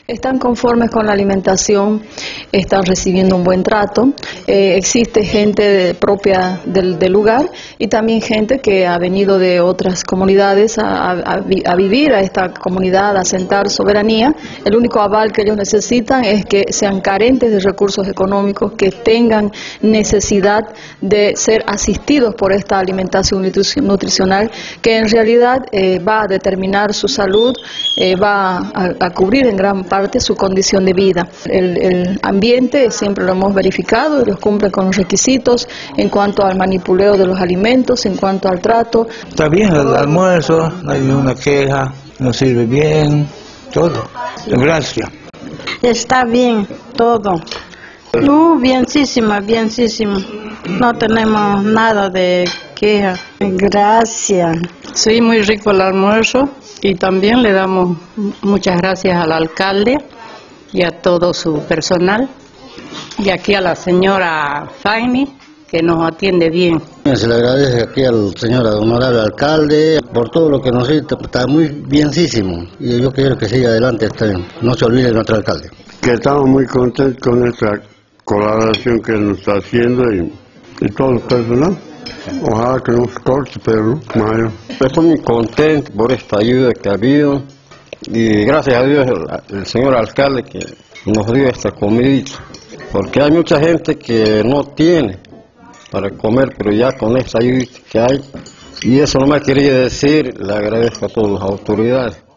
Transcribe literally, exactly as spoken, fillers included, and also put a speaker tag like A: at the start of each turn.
A: Están conformes con la alimentación, están recibiendo un buen trato, eh, existe gente de, propia del, del lugar y también gente que ha venido de otras comunidades a, a, a vivir a esta comunidad, a asentar soberanía. El único aval que ellos necesitan es que sean carentes de recursos económicos, que tengan necesidad de ser asistidos por esta alimentación nutricional, que en realidad eh, va a determinar su salud, eh, va a, a cubrir en gran parte parte su condición de vida. El, el ambiente siempre lo hemos verificado, ellos cumplen con los requisitos en cuanto al manipuleo de los alimentos, en cuanto al trato.
B: Está bien el almuerzo, no hay ninguna queja, nos sirve bien, todo. Gracias.
C: Está bien, todo. Uh, bienísima, bienísima. No tenemos nada de queja. Gracias.
D: Sí, muy rico el almuerzo y también le damos muchas gracias al alcalde y a todo su personal y aquí a la señora Faini que nos atiende bien.
E: Se le agradece aquí al señor honorable alcalde por todo lo que nos hizo, está muy bienísimo y yo quiero que siga adelante, está bien. No se olvide de nuestro alcalde.
F: Que estamos muy contentos con esta colaboración que nos está haciendo y, y todo el personal. Ojalá que nos corte, pero Mayo.
G: Estoy muy contento por esta ayuda que ha habido y gracias a Dios el, el señor alcalde que nos dio esta comidita, porque hay mucha gente que no tiene para comer, pero ya con esta ayuda que hay, y eso no me quería decir, le agradezco a todas las autoridades.